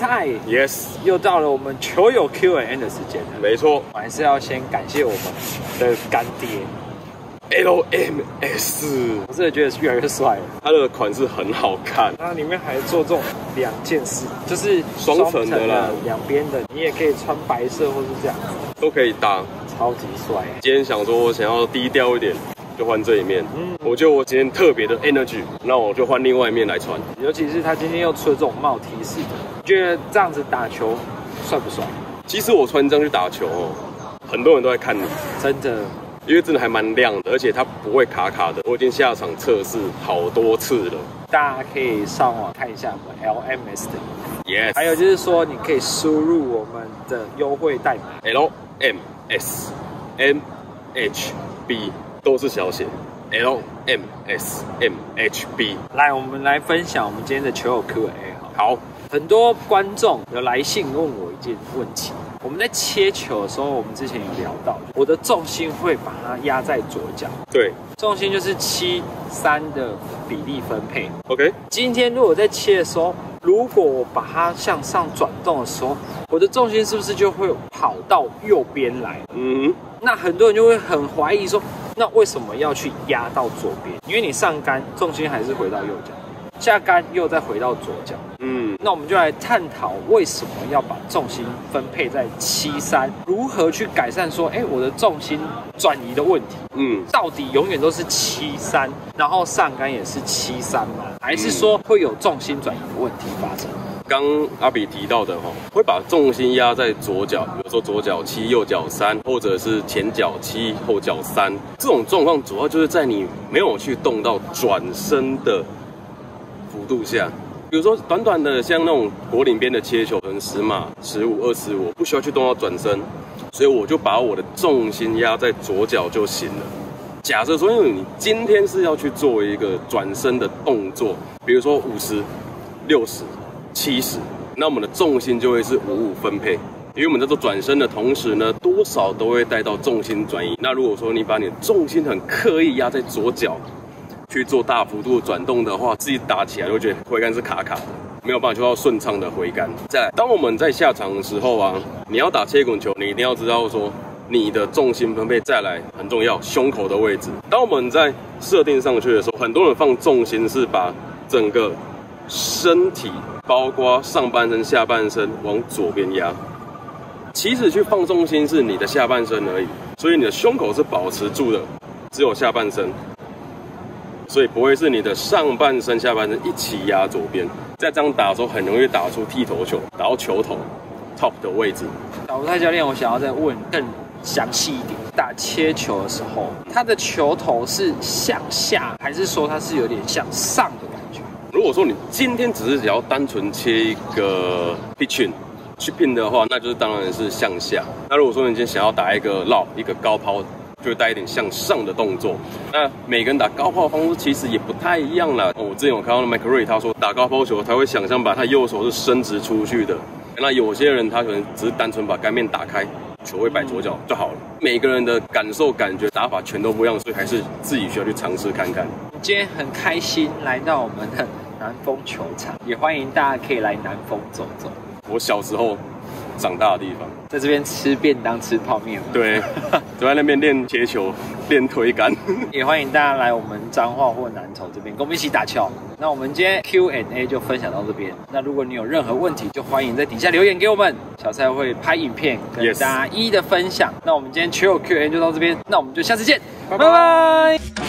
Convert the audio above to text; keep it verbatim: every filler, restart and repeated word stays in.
菜 ，yes， 又到了我们球友 Q and A 的时间了。 没错， 我还是要先感谢我们的干爹 L M S， 我真的觉得越来越帅了。 它的款式很好看， 它里面还做这种两件式，就是双层的啦， 两边的，你也可以穿白色或是这样子， 都可以搭， 超级帅。 今天想说我想要低调一点，就换这一面。嗯，我觉得我今天特别的 energy， 那我就换另外一面来穿。 尤其是他今天又出了这种帽 T 式的，你觉得这样子打球帅不帅？ 其实我穿这样去打球哦，很多人都在看你， 真的。 因为真的还蛮亮的，而且它不会卡卡的。我已经下场测试好多次了， 大家可以上网看一下我们 L M S 的。 Yes， 还有就是说，你可以输入我们的优惠代码 L M S M H B 都是小写 L M S M H B。 来，我们来分享我们今天的球友 Q and A。 好， 很多观众有来信问我一件问题。我们在切球的时候，我们之前有聊到，我的重心会把它压在左脚。 对， 重心就是七三的比例分配。 OK， 今天如果在切的时候，如果我把它向上转动的时候，我的重心是不是就会跑到右边来？嗯，那很多人就会很怀疑说，那为什么要去压到左边？因为你上杆重心还是回到右脚，下杆又再回到左脚。嗯，那我们就来探讨为什么要把重心分配在七三，如何去改善说，哎，我的重心转移的问题。嗯，到底永远都是七三，然后上杆也是七三吗？还是说会有重心转移的问题发生？ 刚阿比提到的哈，会把重心压在左脚，比如说左脚七，右脚三，或者是前脚七，后脚三，这种状况主要就是在你没有去动到转身的幅度下。比如说短短的像那种果岭边的切球，可能十码、十五、二十五，不需要去动到转身，所以我就把我的重心压在左脚就行了。假设说，因为你今天是要去做一个转身的动作，比如说五十、六十、七十，那我们的重心就会是五五分配。因为我们在做转身的同时呢，多少都会带到重心转移。那如果说你把你的重心很刻意压在左脚，去做大幅度的转动的话，自己打起来就会觉得挥杆是卡卡的，没有办法做到顺畅的挥杆。再来，当我们在下场的时候啊，你要打切滚球，你一定要知道说你的重心分配。再来很重要，胸口的位置。当我们在设定上去的时候，很多人放重心是把整个身体，包括上半身、下半身往左边压。其实去放重心是你的下半身而已，所以你的胸口是保持住的，只有下半身。所以不会是你的上半身、下半身一起压左边，在这样打的时候很容易打出剃头球，打到球头 top 的位置。小吴泰教练，我想要再问更详细一点，打切球的时候，它的球头是向下，还是说它是有点向上的感觉？ 如果说你今天只是只要单纯切一个 pitching 去 pin 的话，那就是当然是向下。那如果说你今天想要打一个绕一个高抛，就会带一点向上的动作。那每个人打高抛的方式其实也不太一样啦。哦，我之前有看到 McRae 他说打高抛球，他会想象把他右手是伸直出去的。那有些人他可能只是单纯把杆面打开，球会摆左脚就好了。每个人的感受、感觉、打法全都不一样，所以还是自己需要去尝试看看。 今天很开心来到我们的南丰球场，也欢迎大家可以来南丰走走。 我小时候长大的地方， 在这边吃便当、吃泡面嘛。 对，就在那边练切球、练推杆。 也欢迎大家来我们彰化或南投这边，跟我们一起打球。那我们今天 Q and A 就分享到这边。那如果你有任何问题，就欢迎在底下留言给我们，小蔡会拍影片跟大家一一的分享。Yes. 那我们今天球友 Q and A 就到这边，那我们就下次见，拜拜。